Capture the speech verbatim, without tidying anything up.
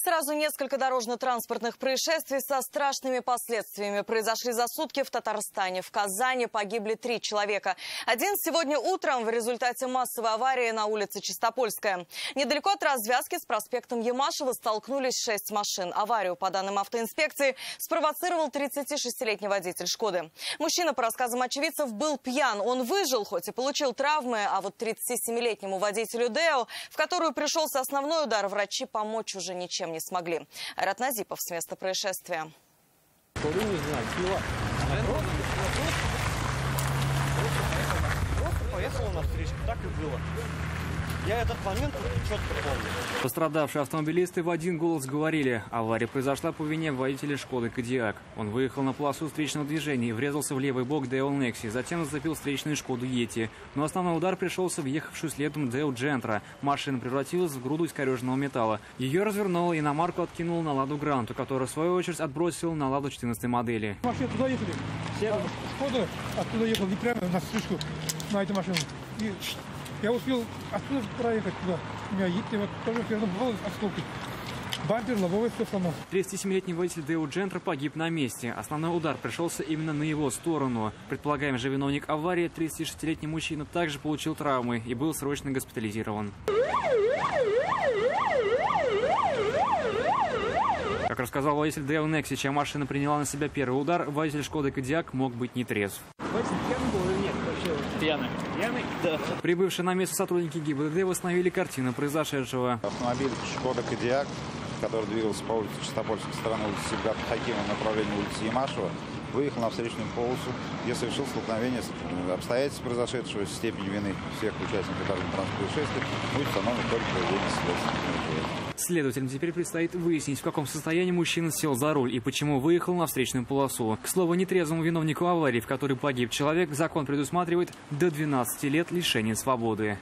Сразу несколько дорожно-транспортных происшествий со страшными последствиями произошли за сутки в Татарстане. В Казани погибли три человека. Один сегодня утром в результате массовой аварии на улице Чистопольская. Недалеко от развязки с проспектом Ямашева столкнулись шесть машин. Аварию, по данным автоинспекции, спровоцировал тридцатишестилетний водитель «Шкоды». Мужчина, по рассказам очевидцев, был пьян. Он выжил, хоть и получил травмы, а вот тридцатисемилетнему водителю «Део», в которую пришелся основной удар, врачи помочь уже ничем не смогли. Айрат Назипов с места происшествия. Просто поехала на встречку, так и было. Я этот момент четко помню. Пострадавшие автомобилисты в один голос говорили: авария произошла по вине водителя «Шкоды Кодиак». Он выехал на полосу встречного движения и врезался в левый бок Део Некси, затем зацепил встречную «Шкоду Йети». Но основной удар пришелся в ехавшую следом Део Джентра. Машина превратилась в груду искореженного металла. Ее развернуло и иномарку откинуло на Ладу Гранту, которая в свою очередь отбросила на Ладу четырнадцатой модели. Машины туда ехали. Все «Шкода» оттуда ехал не прямо на встречку на эту машину. И я успел оттуда проехать туда. У меня едет, вот тоже рядом было осколки. Бампер, лобовое все сломал. тридцатисемилетний водитель Део Джентра погиб на месте. Основной удар пришелся именно на его сторону. Предполагаемый же виновник аварии, тридцатишестилетний мужчина, также получил травмы и был срочно госпитализирован. Как рассказал водитель Део Некси, чья машина приняла на себя первый удар, водитель «Шкоды Кодиак» мог быть не трезв. Водитель пьяный был или нет? Вообще пьяный. Пьяный? Да. Прибывшие на место сотрудники ГИБДД восстановили картину произошедшего. Автомобиль «Шкода Кодиак», который двигался по улице Чистопольской стороны улицы Сибгата Хакимова в направлении улицы Ямашева, выехал на встречную полосу, где совершил столкновение с обстоятельств произошедшего, степень вины всех участников дорожно-транспортного происшествия будет установлена только проведение следственных мероприятий. Следователям теперь предстоит выяснить, в каком состоянии мужчина сел за руль и почему выехал на встречную полосу. К слову, нетрезвому виновнику аварии, в которой погиб человек, закон предусматривает до двенадцати лет лишения свободы.